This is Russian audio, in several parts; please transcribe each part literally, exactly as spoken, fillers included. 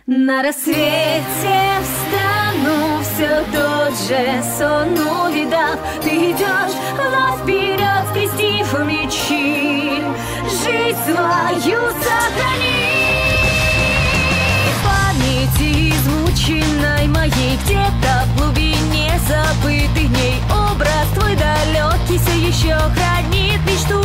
На рассвете встану, все тот же сон увидав. Ты идешь вновь вперед, скрестив мечи, жизнь свою сохрани. В памяти измученной моей, где-то в глубине забытых дней, образ твой далекий все еще хранит мечту.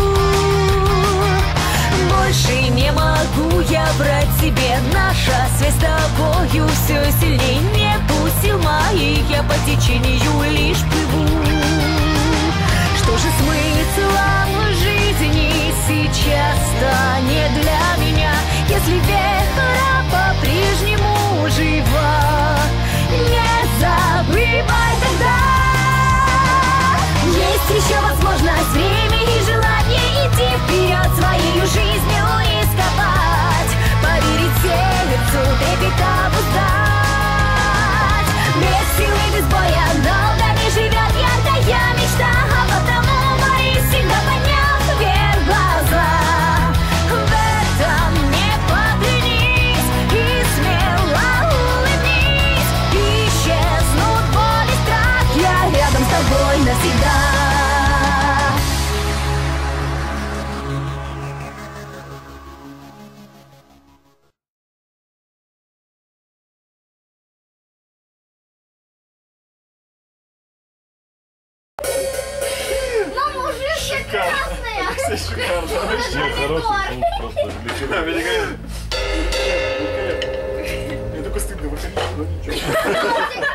Больше не могу я врать себе, наша связь с тобою все сильней. Нету сил моих, я по течению лишь плыву. Что же смыслом жизни сейчас станет для меня, если вера по-прежнему жива? Не забывай тогда, есть еще возможность, время и желание идти вперед, свою жизнью рисковать, поверить сердцу, трепета обуздать. Без силы, без боя долго не живет яркая мечта, а потому мои всегда подняв вверх глаза. В этом не поклянись и смело улыбнись, исчезнут боль и страх, я рядом с тобой навсегда. Мама, уже все красные! Все шикарно. Вообще хороший звук просто. Мне такой стыдно выходить, но ничего.